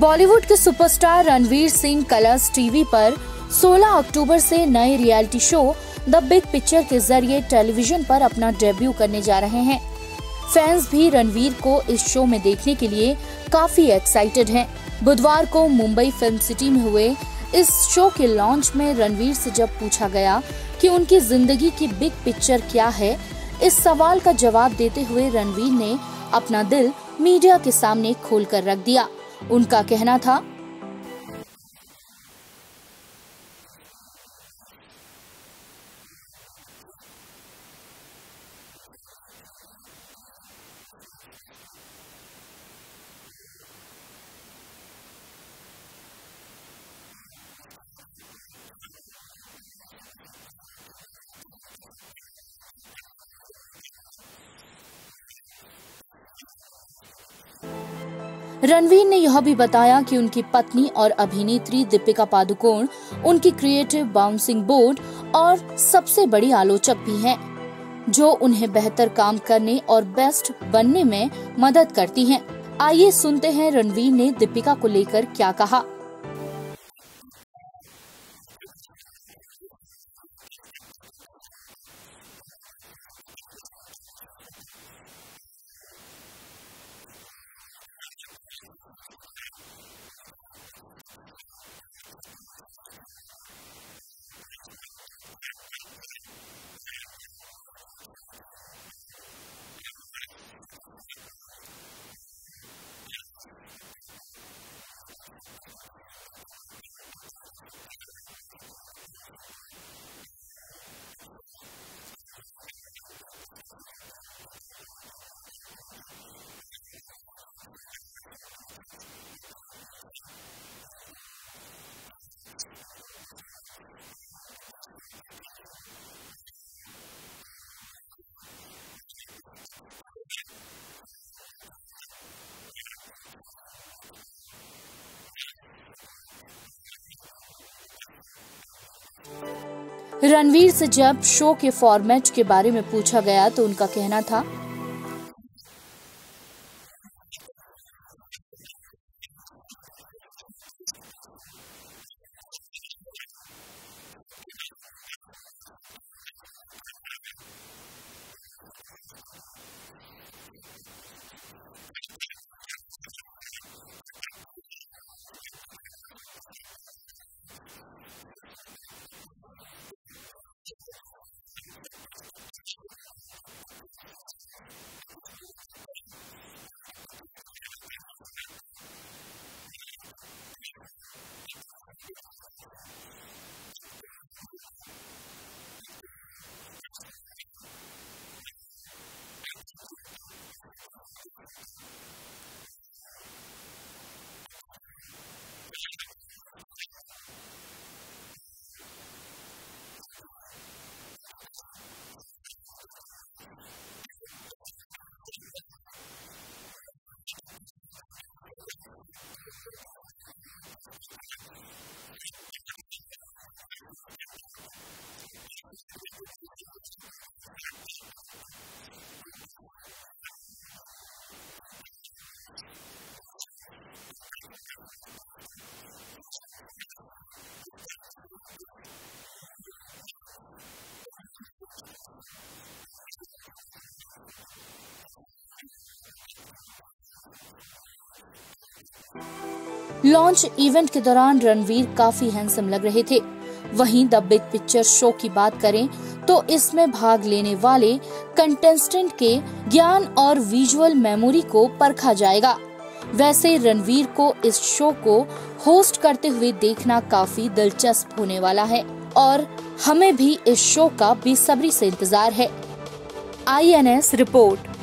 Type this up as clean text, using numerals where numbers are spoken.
बॉलीवुड के superstar Ranveer Singh Colors TV पर 16 अक्टूबर से नए reality show The Big Picture के जरिए टेलीविजन पर अपना डेब्यू करने जा रहे हैं। फैंस भी रणवीर को इस शो में देखने के लिए काफी एक्साइटेड हैं। बुधवार को मुंबई फिल्म सिटी में हुए इस शो के लॉन्च में रणवीर से जब पूछा गया कि उनकी जिंदगी की बिग पिक्चर क्या है, इस सवाल का जवाब देते हुए रणवीर ने अपना दिल मीडिया के सामने खोलकर रख दिया। उनका कहना था, रणवीर ने यह भी बताया कि उनकी पत्नी और अभिनेत्री दीपिका पादुकोण उनकी क्रिएटिव बाउंसिंग बोर्ड और सबसे बड़ी आलोचक भी हैं, जो उन्हें बेहतर काम करने और बेस्ट बनने में मदद करती हैं। आइए सुनते हैं रणवीर ने दीपिका को लेकर क्या कहा। रणवीर से जब शो के फॉर्मेट के बारे में पूछा गया तो उनका कहना था, लॉन्च इवेंट के दौरान रणवीर काफी हैंडसम लग रहे थे। वहीं द बिग पिक्चर शो की बात करें तो इसमें भाग लेने वाले कंटेस्टेंट के ज्ञान और विजुअल मेमोरी को परखा जाएगा। वैसे रणवीर को इस शो को होस्ट करते हुए देखना काफी दिलचस्प होने वाला है और हमें भी इस शो का बेसब्री से इंतजार है। INS report.